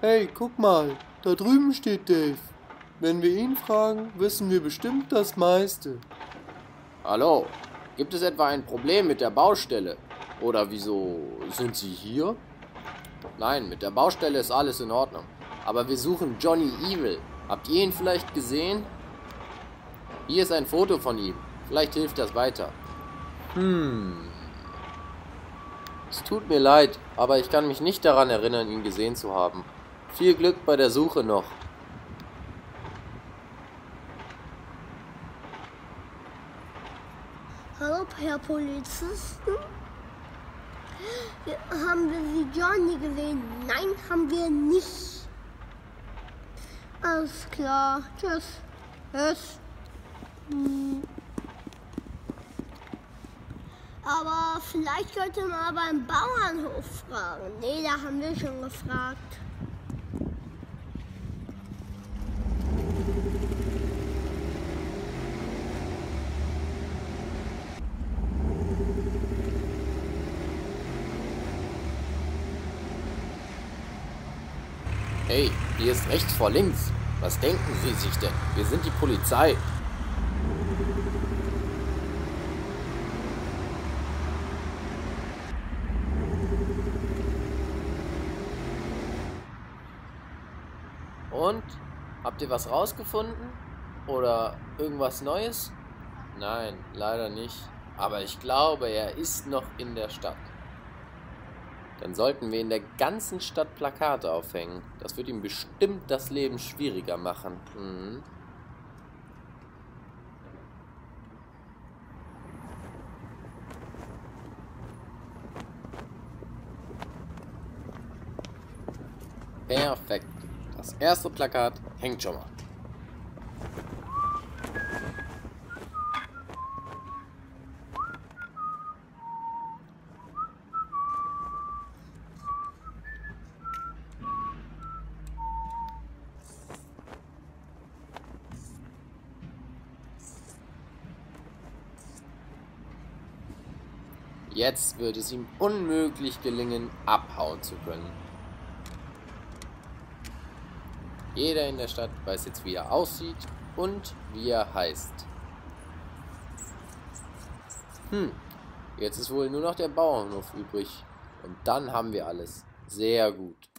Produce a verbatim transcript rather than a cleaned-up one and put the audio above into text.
Hey, guck mal, da drüben steht Dave. Wenn wir ihn fragen, wissen wir bestimmt das meiste. Hallo, gibt es etwa ein Problem mit der Baustelle? Oder wieso sind Sie hier? Nein, mit der Baustelle ist alles in Ordnung. Aber wir suchen Johnny Evil. Habt ihr ihn vielleicht gesehen? Hier ist ein Foto von ihm. Vielleicht hilft das weiter. Hm. Es tut mir leid, aber ich kann mich nicht daran erinnern, ihn gesehen zu haben. Viel Glück bei der Suche noch. Hallo, Herr Polizisten. Haben wir Sie Johnny gesehen? Nein, haben wir nicht. Alles klar. Tschüss. Tschüss. Hm. Aber vielleicht könnte man beim Bauernhof fragen. Nee, da haben wir schon gefragt. Hey, hier ist rechts vor links. Was denken Sie sich denn? Wir sind die Polizei. Und? Habt ihr was rausgefunden? Oder irgendwas Neues? Nein, leider nicht. Aber ich glaube, er ist noch in der Stadt. Dann sollten wir in der ganzen Stadt Plakate aufhängen. Das wird ihm bestimmt das Leben schwieriger machen. Mhm. Perfekt. Das erste Plakat hängt schon mal. Jetzt wird es ihm unmöglich gelingen, abhauen zu können. Jeder in der Stadt weiß jetzt, wie er aussieht und wie er heißt. Hm, jetzt ist wohl nur noch der Bauernhof übrig. Und dann haben wir alles. Sehr gut.